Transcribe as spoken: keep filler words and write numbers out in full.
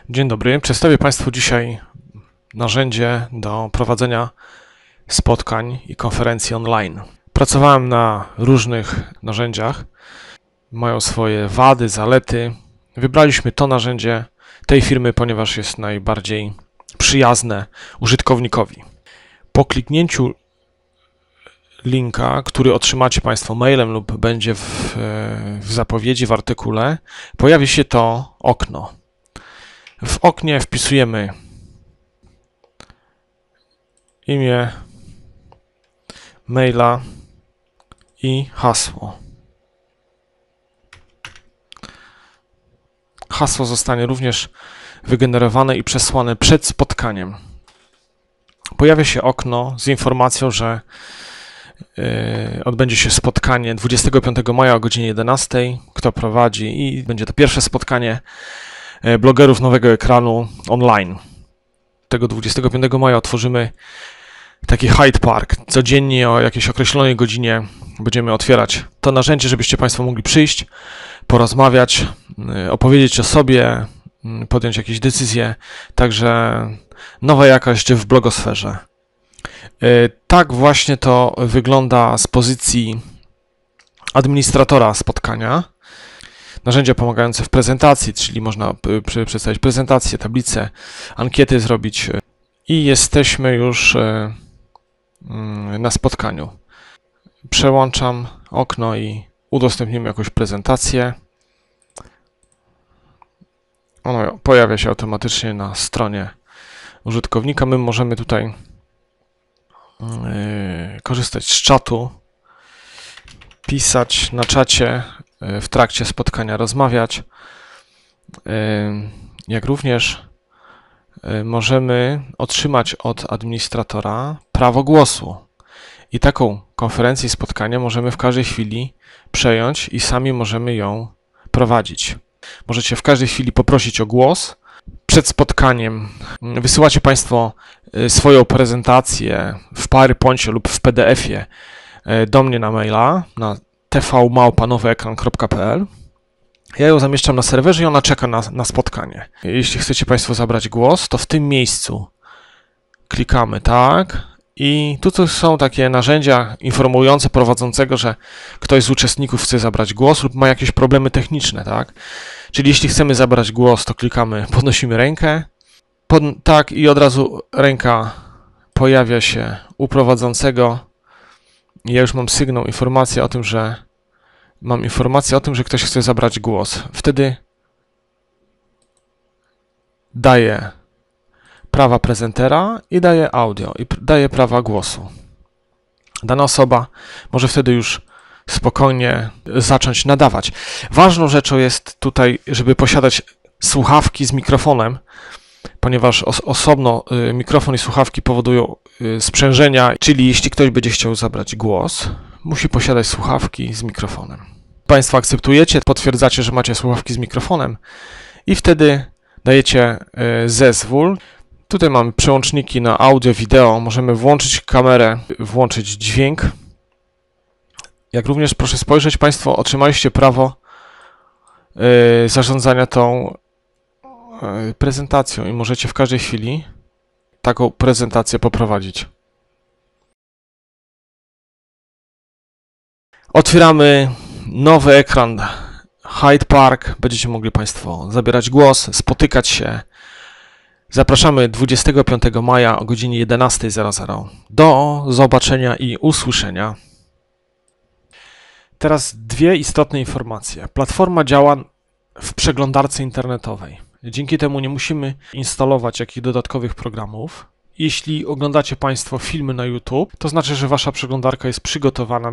Dzień dobry, przedstawię Państwu dzisiaj narzędzie do prowadzenia spotkań i konferencji online. Pracowałem na różnych narzędziach, mają swoje wady, zalety. Wybraliśmy to narzędzie tej firmy, ponieważ jest najbardziej przyjazne użytkownikowi. Po kliknięciu linka, który otrzymacie Państwo mailem lub będzie w, w zapowiedzi, w artykule, pojawi się to okno. W oknie wpisujemy imię, maila i hasło. Hasło zostanie również wygenerowane i przesłane przed spotkaniem. Pojawia się okno z informacją, że yy, odbędzie się spotkanie dwudziestego piątego maja o godzinie jedenastej. Kto prowadzi i będzie to pierwsze spotkanie blogerów nowego ekranu online. Tego dwudziestego piątego maja otworzymy taki Hyde Park. Codziennie o jakiejś określonej godzinie będziemy otwierać to narzędzie, żebyście Państwo mogli przyjść, porozmawiać, opowiedzieć o sobie, podjąć jakieś decyzje. Także nowa jakość w blogosferze. Tak właśnie to wygląda z pozycji administratora spotkania. Narzędzia pomagające w prezentacji, czyli można przedstawić prezentację, tablicę, ankiety zrobić i jesteśmy już na spotkaniu. Przełączam okno i udostępnimy jakąś prezentację. Ono pojawia się automatycznie na stronie użytkownika. My możemy tutaj korzystać z czatu, pisać na czacie, w trakcie spotkania rozmawiać, jak również możemy otrzymać od administratora prawo głosu. I taką konferencję i spotkanie możemy w każdej chwili przejąć i sami możemy ją prowadzić. Możecie w każdej chwili poprosić o głos. Przed spotkaniem wysyłacie Państwo swoją prezentację w PowerPoincie lub w P D F-ie do mnie na maila, na t v małpa nowy ekran kropka p l. Ja ją zamieszczam na serwerze i ona czeka na, na spotkanie. Jeśli chcecie Państwo zabrać głos, to w tym miejscu klikamy tak i tu są takie narzędzia informujące prowadzącego, że ktoś z uczestników chce zabrać głos lub ma jakieś problemy techniczne, tak? Czyli jeśli chcemy zabrać głos, to klikamy, podnosimy rękę, pod, tak i od razu ręka pojawia się u prowadzącego. Ja już mam sygnał, informację o tym, że mam informację o tym, że ktoś chce zabrać głos. Wtedy daję prawa prezentera i daję audio i daję prawa głosu. Dana osoba może wtedy już spokojnie zacząć nadawać. Ważną rzeczą jest tutaj, żeby posiadać słuchawki z mikrofonem, ponieważ os osobno y, mikrofon i słuchawki powodują y, sprzężenia, czyli jeśli ktoś będzie chciał zabrać głos, musi posiadać słuchawki z mikrofonem. Państwo akceptujecie, potwierdzacie, że macie słuchawki z mikrofonem i wtedy dajecie y, zezwól. Tutaj mamy przełączniki na audio, wideo, możemy włączyć kamerę, włączyć dźwięk. Jak również proszę spojrzeć, Państwo otrzymaliście prawo y, zarządzania tą prezentacją i możecie w każdej chwili taką prezentację poprowadzić. Otwieramy nowy ekran Hyde Park. Będziecie mogli Państwo zabierać głos, spotykać się. Zapraszamy dwudziestego piątego maja o godzinie jedenastej. Do zobaczenia i usłyszenia. Teraz dwie istotne informacje. Platforma działa w przeglądarce internetowej. Dzięki temu nie musimy instalować jakichś dodatkowych programów. Jeśli oglądacie Państwo filmy na YouTube, to znaczy, że Wasza przeglądarka jest przygotowana